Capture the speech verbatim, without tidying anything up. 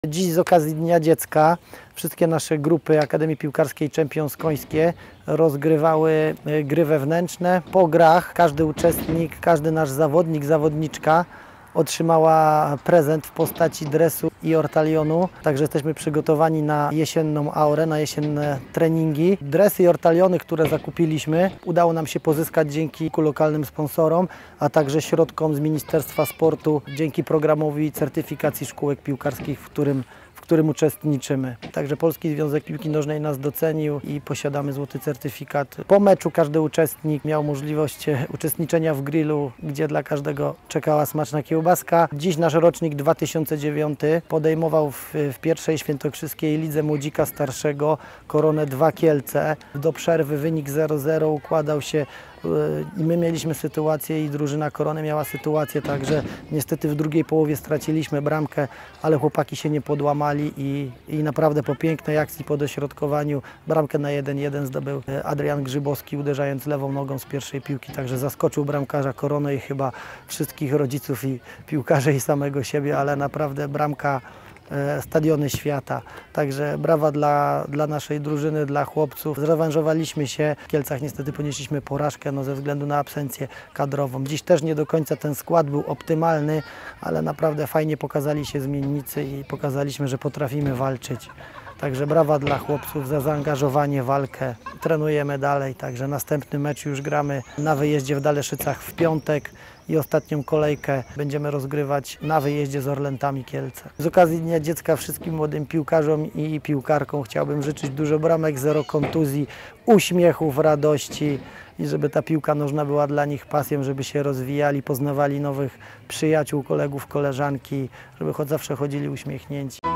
Dziś z okazji Dnia Dziecka wszystkie nasze grupy Akademii Piłkarskiej Champions Końskie rozgrywały gry wewnętrzne. Po grach każdy uczestnik, każdy nasz zawodnik, zawodniczka otrzymała prezent w postaci dresu i ortalionu. Także jesteśmy przygotowani na jesienną aurę, na jesienne treningi. Dresy i ortaliony, które zakupiliśmy, udało nam się pozyskać dzięki lokalnym sponsorom, a także środkom z Ministerstwa Sportu, dzięki programowi certyfikacji szkółek piłkarskich, w którym w którym uczestniczymy. Także Polski Związek Piłki Nożnej nas docenił i posiadamy złoty certyfikat. Po meczu każdy uczestnik miał możliwość uczestniczenia w grillu, gdzie dla każdego czekała smaczna kiełbaska. Dziś nasz rocznik dwa tysiące dziewiąty podejmował w, w pierwszej świętokrzyskiej lidze młodzika starszego Koronę dwa Kielce. Do przerwy wynik zero zero układał się i my mieliśmy sytuację i drużyna Korony miała sytuację, także niestety w drugiej połowie straciliśmy bramkę, ale chłopaki się nie podłamali i, i naprawdę po pięknej akcji, po dośrodkowaniu bramkę na jeden jeden zdobył Adrian Grzybowski, uderzając lewą nogą z pierwszej piłki, także zaskoczył bramkarza Korony i chyba wszystkich rodziców i piłkarzy i samego siebie, ale naprawdę bramka stadiony świata. Także brawa dla, dla naszej drużyny, dla chłopców. Zrewanżowaliśmy się. W Kielcach niestety ponieśliśmy porażkę no, ze względu na absencję kadrową. Dziś też nie do końca ten skład był optymalny, ale naprawdę fajnie pokazali się zmiennicy i pokazaliśmy, że potrafimy walczyć. Także brawa dla chłopców za zaangażowanie, walkę. Trenujemy dalej, także następny mecz już gramy na wyjeździe w Daleszycach w piątek i ostatnią kolejkę będziemy rozgrywać na wyjeździe z Orlętami Kielce. Z okazji Dnia Dziecka wszystkim młodym piłkarzom i piłkarkom chciałbym życzyć dużo bramek, zero kontuzji, uśmiechów, radości i żeby ta piłka nożna była dla nich pasją, żeby się rozwijali, poznawali nowych przyjaciół, kolegów, koleżanki, żeby choć zawsze chodzili uśmiechnięci.